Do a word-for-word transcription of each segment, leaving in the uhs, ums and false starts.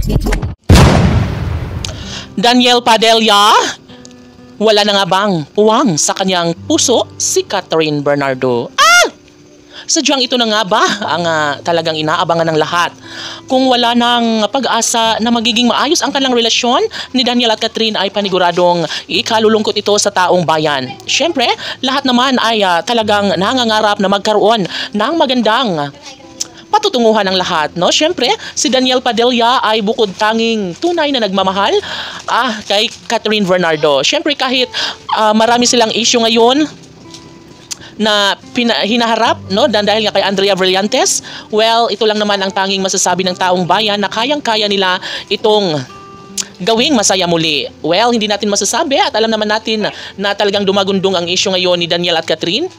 Daniel Padilla, wala na nga bang puwang sa kanyang puso si Catherine Bernardo? Ah! Sadyang ito na nga ba ang uh, talagang inaabangan ng lahat? Kung wala ng pag-asa na magiging maayos ang kanilang relasyon ni Daniel at Catherine ay paniguradong ikalulungkot ito sa taong bayan. Siyempre, lahat naman ay uh, talagang nangangarap na magkaroon ng magandang patutunguhan ng lahat, no? Siyempre, si Daniel Padilla ay bukod tanging tunay na nagmamahal ah, kay Catherine Bernardo. Siyempre, kahit uh, marami silang issue ngayon na hinaharap, no, dahil nga kay Andrea Brillantes, well, ito lang naman ang tanging masasabi ng taong bayan na kayang-kaya nila itong gawing masaya muli. Well, hindi natin masasabi at alam naman natin na talagang dumagundong ang issue ngayon ni Daniel at Catherine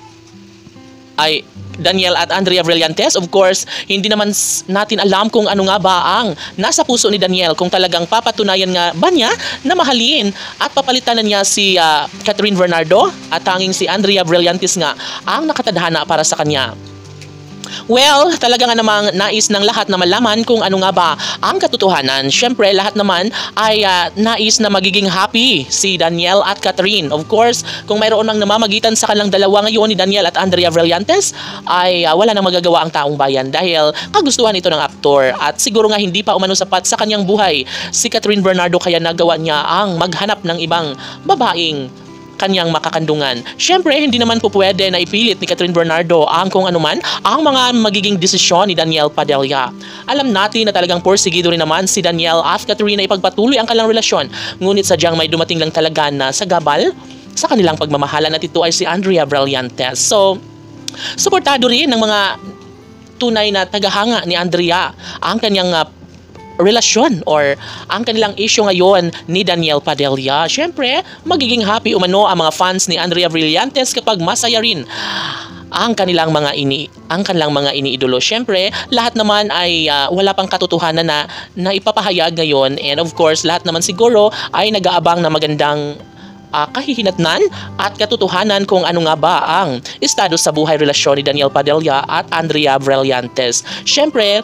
ay Daniel at Andrea Brillantes. Of course, hindi naman natin alam kung ano nga ba ang nasa puso ni Daniel, kung talagang papatunayan nga ba niya na mahalin at papalitan na niya si uh, Catherine Bernardo at tanging si Andrea Brillantes nga ang nakatadhana para sa kanya. Well, talaga nga namang nais ng lahat na malaman kung ano nga ba ang katotohanan. Siyempre, lahat naman ay uh, nais na magiging happy si Daniel at Catherine. Of course, kung mayroon mang namamagitan sa kanilang dalawa ngayon ni Daniel at Andrea Brillantes, ay uh, wala nang magagawa ang taong bayan dahil kagustuhan ito ng aktor. At siguro nga hindi pa umano sapat sa kanyang buhay si Catherine Bernardo kaya nagawa niya ang maghanap ng ibang babaeng kanyang makakandungan. Siyempre, hindi naman po pwede na ipilit ni Catherine Bernardo ang kung anuman ang mga magiging desisyon ni Daniel Padilla. Alam natin na talagang porsigido rin naman si Daniel at Catherine na ipagpatuloy ang kanilang relasyon. Ngunit sadyang may dumating lang talaga na sa gabal sa kanilang pagmamahalan at ito ay si Andrea Brillantes. So, suportado rin ng mga tunay na tagahanga ni Andrea ang kanyang uh, relasyon or ang kanilang issue ngayon ni Daniel Padilla. Siyempre, magiging happy umano ang mga fans ni Andrea Brillantes kapag masaya rin ang kanilang mga ini ang kanilang mga iniidolo. Siyempre, lahat naman ay uh, wala pang katotohanan na, na ipapahayag ngayon, and of course, lahat naman siguro ay nag-aabang na magandang Uh, kahihinatnan at katotohanan kung ano nga ba ang estado sa buhay relasyon ni Daniel Padilla at Andrea Brillantes. Siyempre,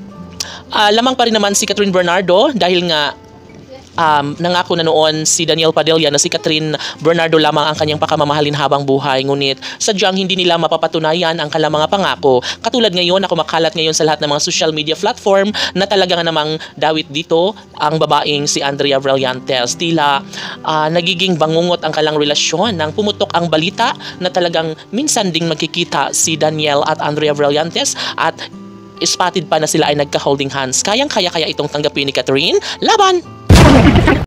Uh, lamang pa rin naman si Catherine Bernardo dahil nga um, nangako na noon si Daniel Padilla na si Catherine Bernardo lamang ang kanyang pakamamahalin habang buhay. Ngunit sadyang hindi nila mapapatunayan ang kanilang mga pangako. Katulad ngayon na kumakalat ngayon sa lahat ng mga social media platform na talaga nga namang dawit dito ang babaeng si Andrea Brillantes. Tila uh, nagiging bangungot ang kanilang relasyon nang pumutok ang balita na talagang minsan ding magkikita si Daniel at Andrea Brillantes at spotted pa na sila ay nagka-holding hands. Kayang-kaya kaya itong tanggapin ni Catherine? Laban!